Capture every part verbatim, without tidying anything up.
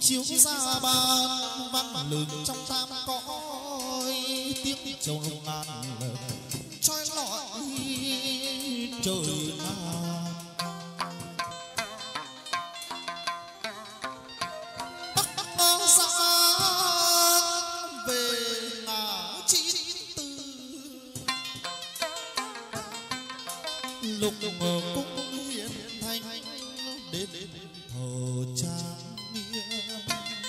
chiếu ra ban vang lừng trong tam cõi tiếng châu lục ngàn trói lọi trời nào bắc ra về ngã chín tư lục ngờ cũng hiển thành đến thờ trang nghiêm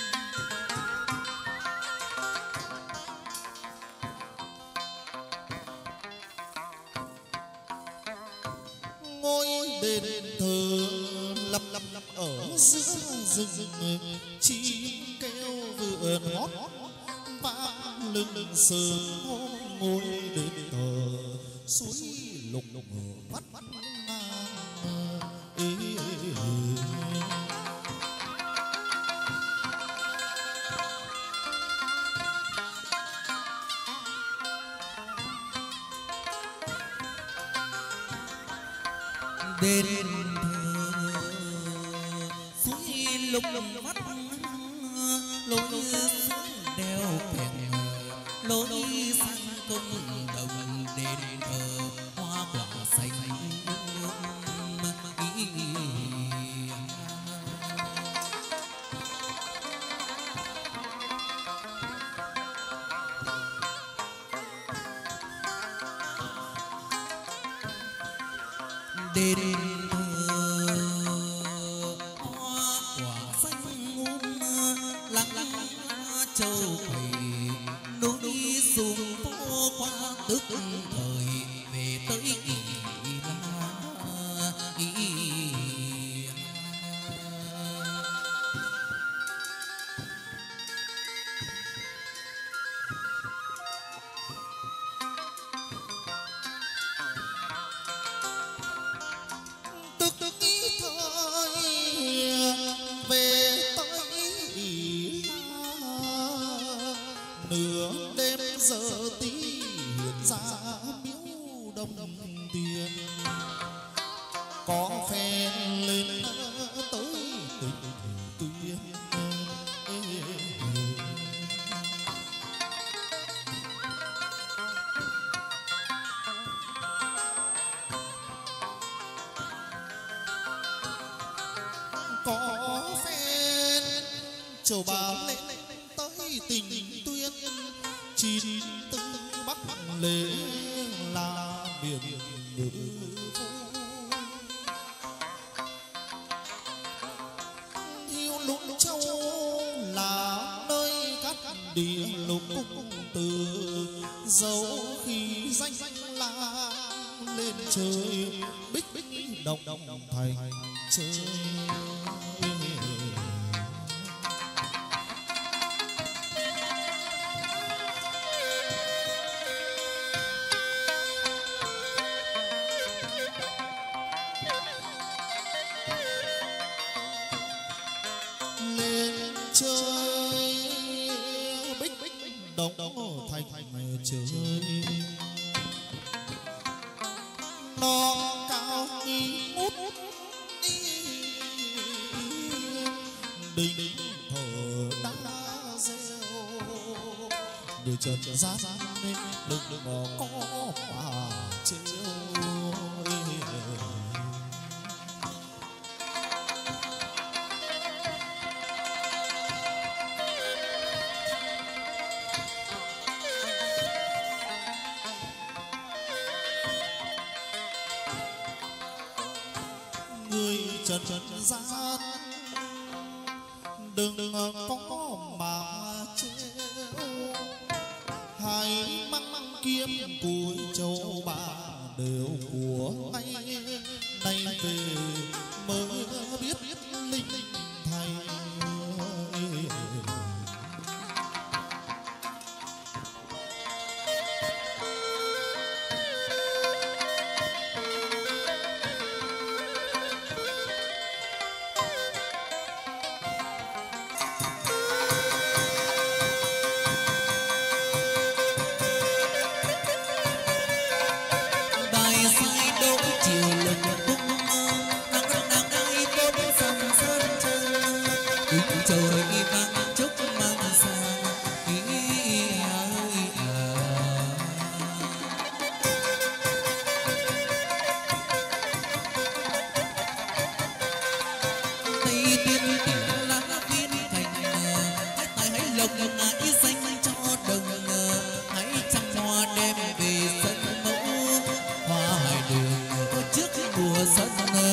ngôi đền thờ lập lập lập ở giữa rừng chim kêu vượn hót vang lưng sớm ngôi đền thờ suối lục lục vắt vắt đền thờ suối lục mắt lối xuống đèo kẹt lối sang công đồng đền thờ hoa quả xanh đền tức thời về tới Kỳ La tức tức ý thời về tới Kỳ La nửa đêm giờ tí hiện ra miếu đồng tiền có phen lên tới tình tuyên có phen châu bá lên tới tình tuyên chín tư bắc lễ là biển nữ hiu lũng châu là nơi các địa lục cung từ dấu khi danh là lên trời bích bích đồng đồng thành chơi chơi bích bích đồng đồng thành chơi nó cao nghi ngút đình thờ đá rêu đôi chân rát nên đừng đừng có mà trêu người trần trần gian đừng đừng có mà trêu hai măng măng kiếm cùi châu bà đều của nay nay về mới biết biết linh thành tiên tiểu lá viên thành hãy tài hãy lộc hãy danh cho đồng hãy trăm hoa đem về sân mẫu hoa hải đường có trước mùa xuân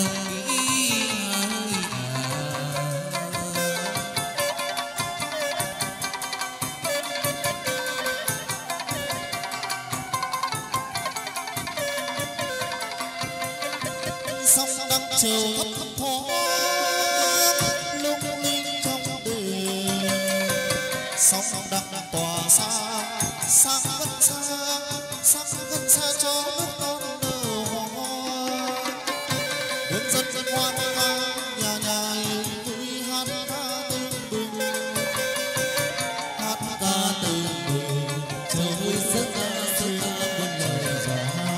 sông đăng chiều thấp thấp thoáng lung linh trong đêm sông đăng tỏa sáng sáng vân xa sáng vân xa cho nước non nở hoa nhân dân dân hoan ca nhà nhà vui hát ca tương bừng hát ca tương bừng chờ vui sức ca sức ca muôn lời gió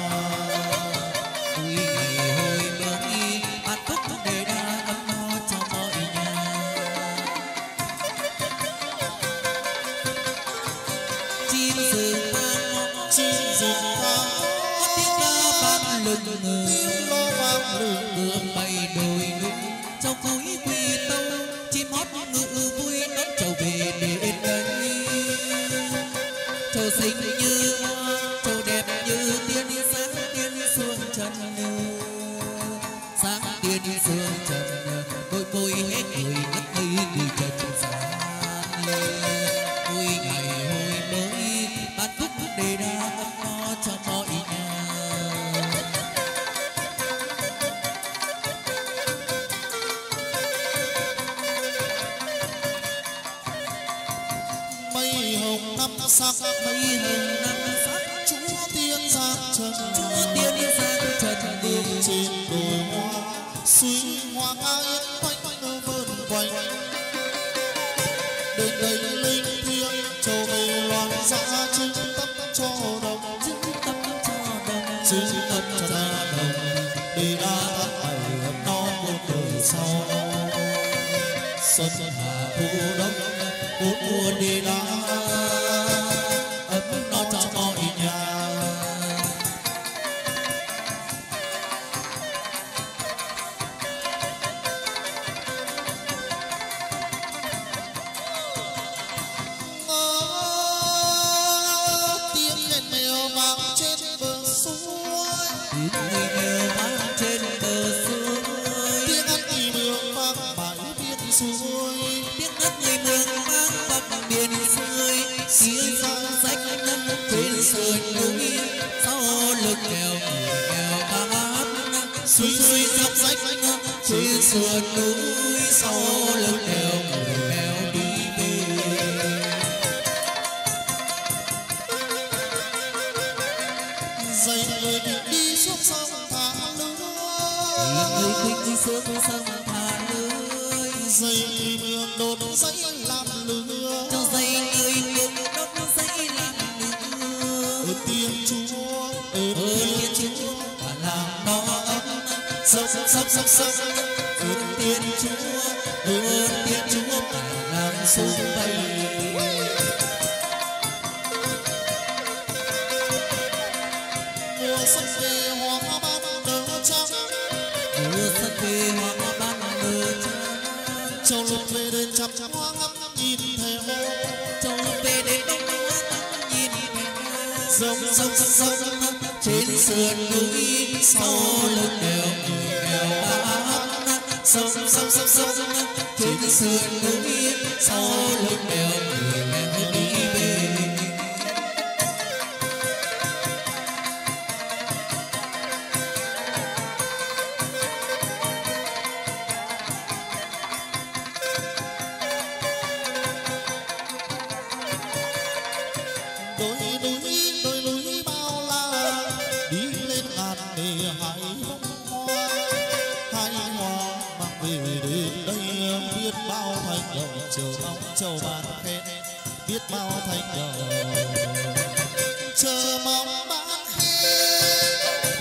vui ngày hồi mới hạnh phúc để đã ấm no cho mọi nhà chim rừng vang chim rừng vang có tiếng ca vang lừng ngừ tiếng lo vang lừng bướm bay đồi núi châu cối quy tâu chim hót ngự vui đón trầu về đến đây trầu xinh như hoa trầu đẹp như tiên sáng tiên xuân trần sáng tiên xuân trần đôi môi hết người ngất ngây từ trần gian vui ngày hồi mới ban phúc để đã ấm no cho mọi nhà mây hồng năm sắc mây hồng năm sắc chúa tiên giang trần chúa tiên giang trần bước trên đồi hoa suối hoa ca yên quanh quanh vơn quanh đền đầy linh thiêng châu về loạn giá chứng tâm cho đồng chứng tâm cho đồng chứng tâm cho đồng để đã ấm ấm no một đời sau xuân hạ thu đông bốn mùa đi đã ấm no cho mọi nhà tiếng kèn mèo vang trên bờ suối tiếng người mèo vang trên bờ suối tiếng hát người mường vang bãi biên suối tiếng hát người mường vang bọc biển suối kia dòng sách nắng trên sườn núi sau lưng đèo người mèo ca hát suối suối dọc rách trên sườn núi sau lưng đèo người mèo đi về dây người đi xuống sông thả lưới người khinh đi xuống sông thả lưới dây mường đột dây làm lửa cho dây người mường đốt dây làm lửa ơn tiên chúa ơn ơn tiên chúa và làm nó ấm sông sông sông sông ơn tiên chúa ơn tiên chúa và làm sông bay mùa xuân về hoa ban nở trắng mùa xuân về hoa ban nở trắng châu lục về đền chăm hoa ngắm nhìn theo châu lục về đền đông hoa ngắm nhìn rồng rồng rồng rồng trên sườn núi sau lưng đèo người mèo ca hát sông sông sông sông trên sườn núi sau lưng đèo người mèo đi về đôi núi đôi núi bao la đi lên ngàn để hai bông hoa hai hoa mang về đến đây biết bao thành đồng chờ mong châu ban khen biết bao thành đồng chờ mong ban khen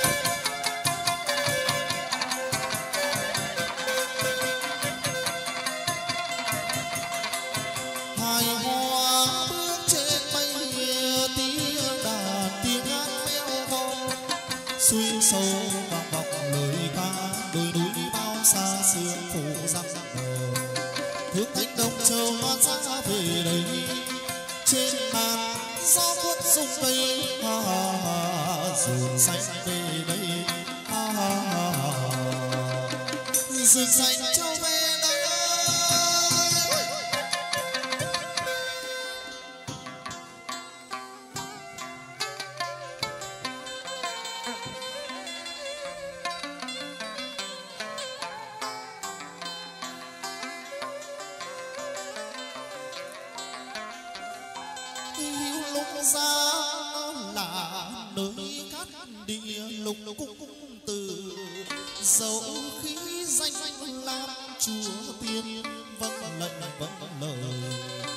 hai hoa bước trên mây tiếng đàn tiếng hát véo von suy sâu vang vọng lời ca đôi núi bao xa xưa phủ giang bờ hướng thanh đông châu hoa ra về đây trên màn gió cuốn rung cây ha ha rừng xanh về đây ha ha rừng xanh châu về đây. Ra là nơi cát địa lục cung từ dấu khí danh làm chúa tiên vâng lệnh vâng lời.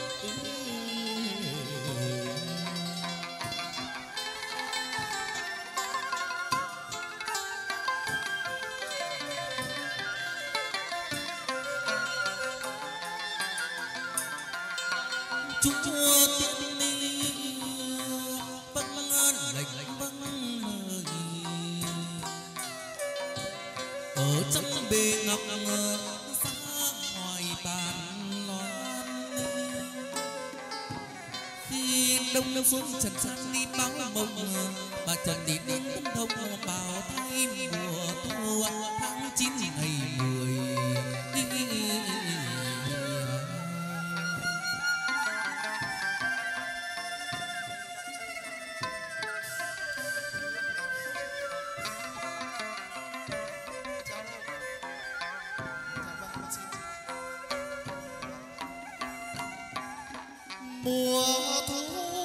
Chúa tiên ở trong bề ngọc xa ngoài bàn loan khi đông đông xuống trần gian đi báo mộng bà trần đi đến tâm thông bảo thay mùa thu tháng chín ngày mười. Mùa thu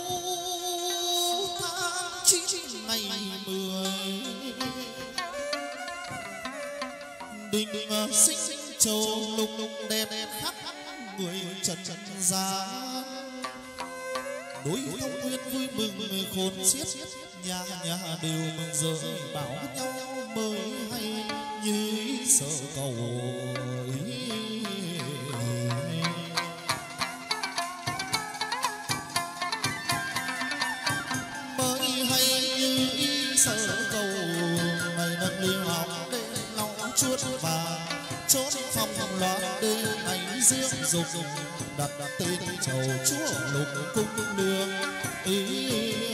tháng chín ngày mười đình sinh châu lục đẹp khắp người trần trần gian đối thông nguyên vui mừng khôn xiết nhà nhà đều mừng rỡ bảo nhau mới hay như sợ cầu sợ cầu ngày nâng liêu học đêm lòng chuốt và chốn phòng loạn đêm ngày riêng dục đặt tên chầu chúa lục cung đường ý